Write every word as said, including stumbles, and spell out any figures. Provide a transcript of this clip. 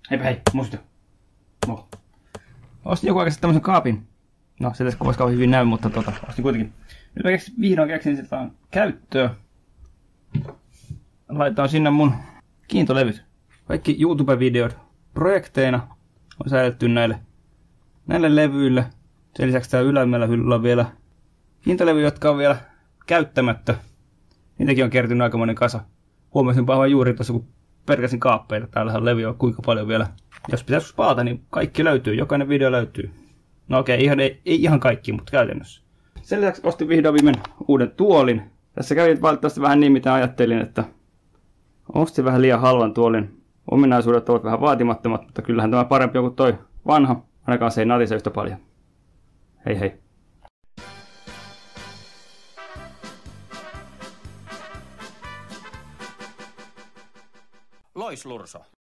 Heipä hei, musta. Moi. Ostin joku aikaisesti tämmösen kaapin. No, se tässä kuvassa kauan hyvin näy, mutta tota, ostin kuitenkin. Nyt mä keksin, vihdoin keksin sitä vaan käyttöä. Laitetaan sinne mun kiintolevyt. Kaikki YouTube-videot projekteina on säilytty näille, näille levyille. Sen lisäksi täällä ylämällä hyllyllä on vielä kiintolevyjä, jotka on vielä käyttämättä. Niitäkin on kertynyt aikamoinen kasa. Huomasin vaan juuri tuossa, kun perkäsin kaappeita. Täällähän on levyjä kuinka paljon vielä. Jos pitäisi spaata, niin kaikki löytyy. Jokainen video löytyy. No okei, ihan, ei, ei ihan kaikki, mutta käytännössä. Sen lisäksi ostin vihdoin viimein uuden tuolin. Tässä kävi valitettavasti vähän niin, mitä ajattelin, että ostin vähän liian halvan tuolin. Ominaisuudet ovat vähän vaatimattomat, mutta kyllähän tämä parempi on kuin toi vanha. Ainakaan se ei natise yhtä paljon. Hei hei. Lois Lurso.